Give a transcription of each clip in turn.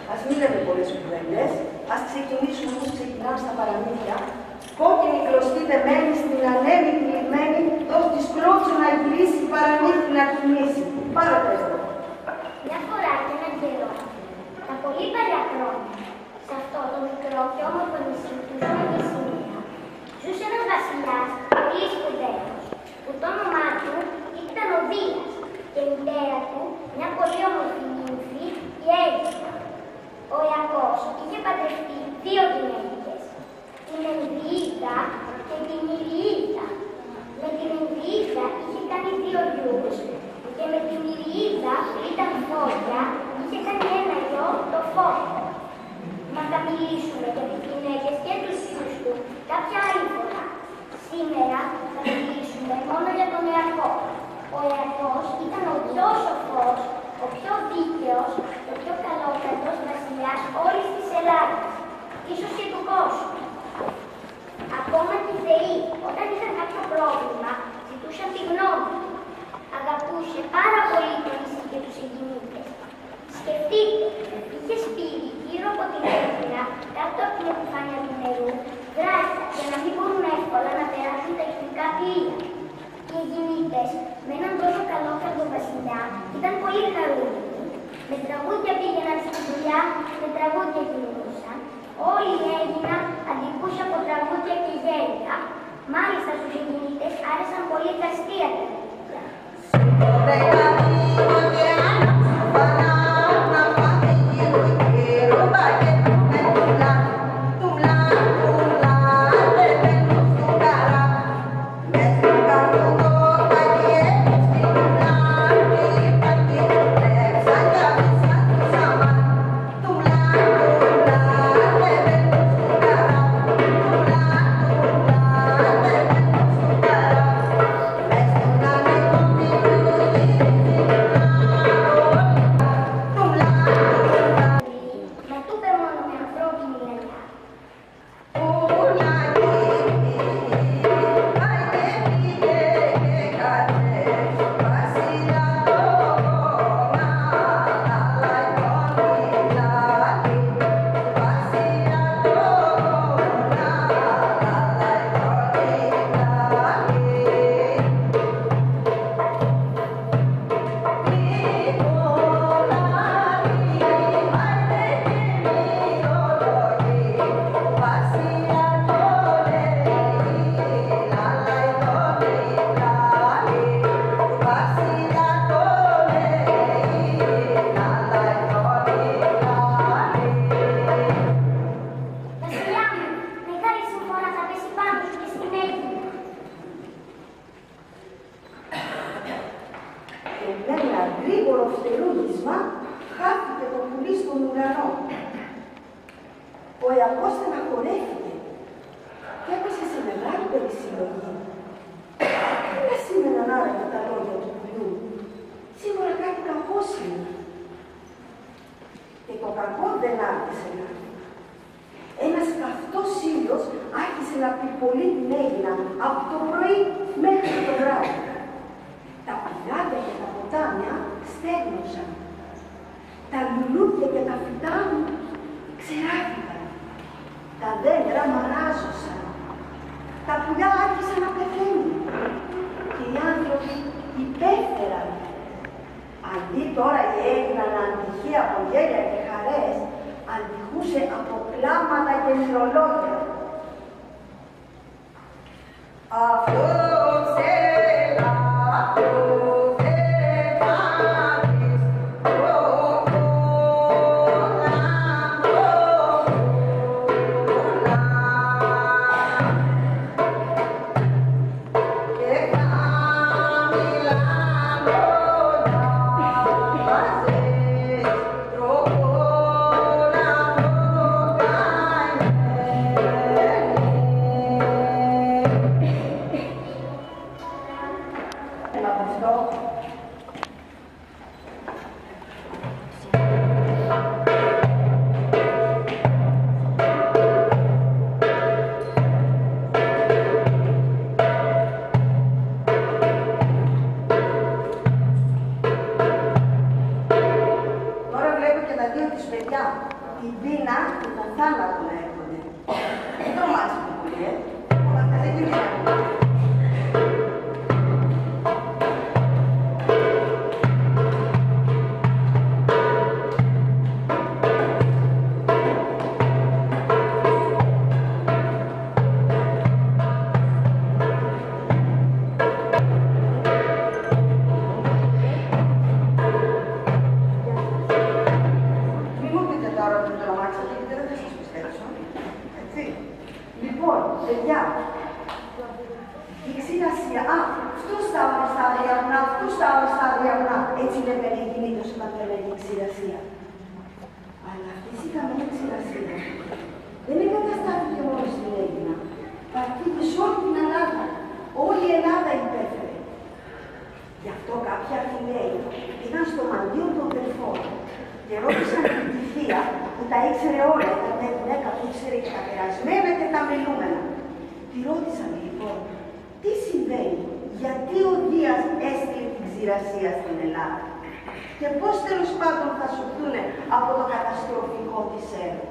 Ας μην λέμε πολλές κουβέντες, ας ξεκινήσουμε όπως ξεκινάμε στα παραμύθια. Κόκκινη κλωστή δεμένη στην ανέμη κλεισμένη, δώσ' της κλώτσου να γυρίσει, παραμύθι να κινήσει. Πάρα εδώ. Μια φορά και έναν καιρό, τα πολύ παλιά χρόνια, σε αυτό το μικρό και όμορφο νησί που ζούμε και σήμερα, ζούσε ένας βασιλιάς πολύ σπουδαίος, που το όνομά του ήταν ο Δίας και η μητέρα του μια πολύ όμορφη νύμφη, η Αίγυπτο. Ο Ιακώς είχε παντρευτεί δύο γυναίκες, την Ενδυΐδα και την Ηριΐδα. Με την Ενδυΐδα είχε κάνει δύο γιους και με την Ηριΐδα που ήταν φώκια είχε κάνει ένα γιο, το Φώκο. Μα θα μιλήσουμε για τις γυναίκες και τους γιους του κάποια άλλη φορά. Σήμερα θα μιλήσουμε μόνο για τον Ιακώ. Ο Ιακώς ήταν ο πιο σοφός, ο πιο δίκαιος και ο πιο καλόκαρδος βασιλιάς όλης της Ελλάδας, ίσως και του κόσμου. Ακόμα και οι θεοί, όταν είχαν κάποιο πρόβλημα, ζητούσαν τη γνώμη του. Αγαπούσε πάρα πολύ το νησί και τους εγκυμίτες. Σκεφτείτε, είχε σπίτι γύρω από την Αίγυπτο, κάτω από την επιφάνεια του νερού, δράκια για να μην μπορούν εύκολα να περάσουν τα εχθρικά πλοία. Οι εγκυμίτες με έναν τόσο καλόκαρδο βασιλιά ήταν πολύ χαρούμενοι. Με τραγούδια πήγαιναν στη δουλειά, με τραγούδια κινούσαν. Όλοι έγιναν αντικούς από τραγούδια και γέλια. Μάλιστα στους εγκυμίτες άρεσαν πολύ τα αστεία τραγούδια. Ο Ιακώς στεναχωρέθηκε και έπεσε σε μεγάλη περισυλλογή. Τι σήμαιναν άραγε τα λόγια του πουλιού? Σίγουρα κάτι κακό σήμαινε. Και το κακό δεν άρχισε να έρθει. Ένας καυτός ήλιος άρχισε να πυρπολεί την Αίγυπτο από το πρωί μέχρι το βράδυ. Τα πηγάδια και τα ποτάμια στέγνωσαν. Τα λουλούδια και τα φυτά μου ξεράθηκαν. Τα δέντρα μαράζωσαν. Τα πουλιά άρχισαν να πεθαίνουν. Και οι άνθρωποι υπέφεραν. Αντί τώρα η Αίγυπτο να αντυχεί από γέλια και χαρές, αντιχούσε από κλάματα και μυρολόγια. Αυτό ξέρα, αυτούς τα ορστά διαγνά, έτσι λέμε οι γυναίκες όταν δεν λέγει ξηρασία. Αλλά αυτή η καμία ξηρασία δεν εγκαταστάθηκε μόνο στην Έλληνα. Παρκήκε σε όλη την Ελλάδα. Όλη η Ελλάδα υπέφερε. Γι' αυτό κάποιοι Αθηναίοι πήγαν στο μαντίο των Δελφών και ρώτησαν τη θεία που τα ήξερε όλα, ήταν μια γυναίκα που ήξερε και τα περασμένα και τα μελούμενα. Τη ρώτησαν λοιπόν, τι συμβαίνει, γιατί ο Δίας έστειλε την ξηρασία στην Ελλάδα και πώς τέλος πάντων θα σωθούν από το καταστροφικό της έργο.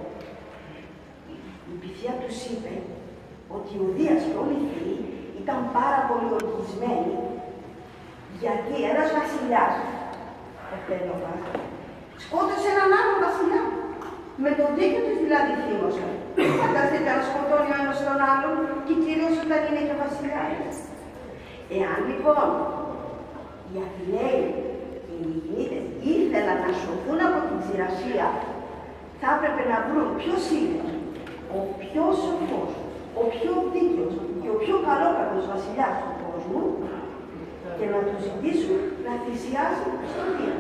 Η Pythia τους είπε ότι ο Δίας και όλοι οι θεοί ήταν πάρα πολύ οργισμένοι γιατί ένας βασιλιάς, ο Πέλοπας, σκότωσε έναν άλλον βασιλιά. Με τον δίκιο τους δηλαδή θύμωσαν. Φανταστείτε να σκοτώνει ο ένας τον άλλον και κυρίως όταν είναι και βασιλιάς. Εάν λοιπόν οι Αθηναίοι και οι Αιγινίτες ήθελαν να σωθούν από την ξηρασία, θα έπρεπε να βρουν ποιος είναι ο πιο σοφός, ο πιο δίκαιος και ο πιο καλόκαρδος βασιλιάς του κόσμου και να του ζητήσουν να θυσιάσει στον Δία.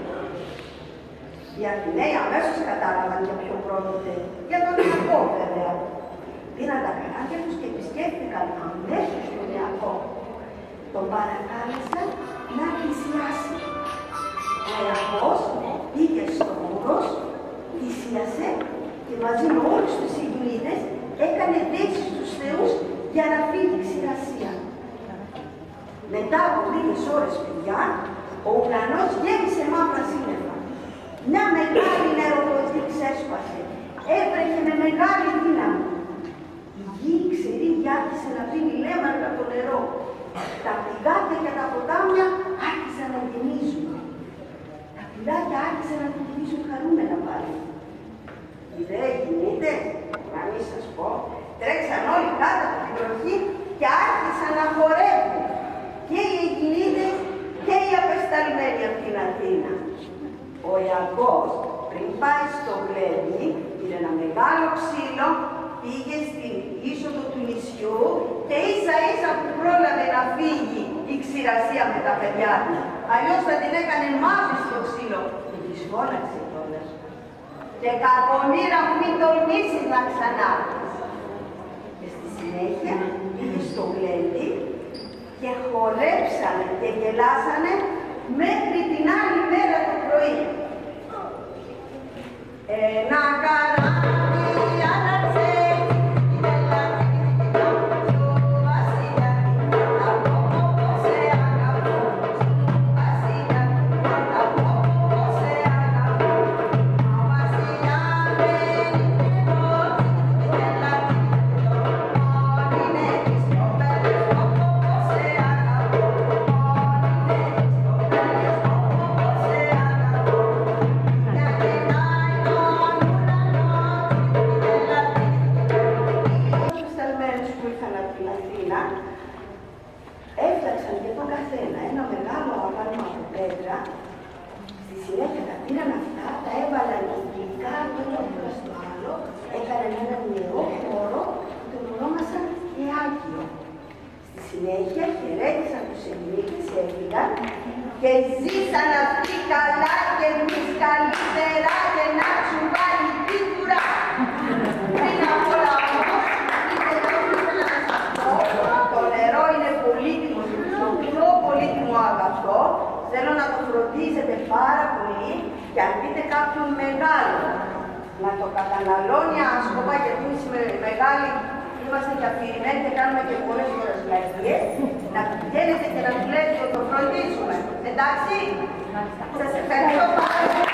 Οι Αθηναίοι αμέσως κατάλαβαν για ποιο πρόκειται, για τον Ιακώ βέβαια. Πήραν τα καράβια τους και επισκέφθηκαν αμέσως τον Ιακώ. Τον παρακάλεσαν να θυσιάσει. Ο Ιακώς πήγε στο Ούρος, θυσίασε και μαζί με όλους τους Αιγινίτες έκανε δέσεις στους θεούς για να φύγει η ξηρασία. Μετά από λίγες ώρες, παιδιά, ο ουρανός γέμισε μαύρα σύννεφα. Μια μεγάλη νεροποτή ξέσπασε. Έβρεχε με μεγάλη δύναμη. Η γη ξερή άρχισε να πίνει λέμαργα από το νερό. Τα πηγάδια και τα ποτάμια άρχισαν να γεμίζουν. Τα πηγάδια άρχισαν να γεμίζουν χαρούμενα πάλι. Οι δε Αιγινίτες, να μην σας πω, τρέξαν όλοι κάτω από την βροχή και άρχισαν να χορεύουν. Και οι Αιγινίτες και οι απεσταλμένοι από την Αθήνα. Ο Ιακώς πριν πάει στο Γλέντι, πήρε ένα μεγάλο ξύλο, πήγε στην είσοδο του νησιού και ίσα ίσα που πρόλαβε να φύγει η ξηρασία με τα παιδιά του. Αλλιώς θα την έκανε μαύρη στο ξύλο και της φώναξε κιόλας. Και κακομοίρα μου μην τολμήσεις να ξανάρθεις. Και στη συνέχεια πήγε στο Γλέντι και χορέψανε και γελάσανε μέχρι την άλλη μέρα το πρωί. Ένα καράβι άναψε έφτιαξαν και τον καθένα ένα μεγάλο άβαλμα από πέτρα. Στη συνέχεια τα πήραν αυτά, τα έβαλαν γλυκά το ένα δίπλα στο άλλο, έκαναν ένα ιερό χώρο που τον ονόμασαν Αιγιάκιο. Στη συνέχεια χαιρέτησαν τους Αιγινίτες, έφυγαν και ζήσαν αυτοί καλά και εμείς καλύτερα και να τσουβάλει πίτουρα. Πριν απ' όλα όμως, το νερό είναι πολύτιμο, το πιο πολύτιμο αγαθό. Θέλω να το φροντίζετε πάρα πολύ και αν δείτε κάποιον μεγάλο να το καταναλώνει άσκοπα, γιατί εμείς μεγάλοι είμαστε και αφηρημένοι και κάνουμε και πολλές φορές βλακίες, να πηγαίνετε και να του λέτε ότι το φροντίζουμε. Εντάξει, σας ευχαριστώ πάρα πολύ.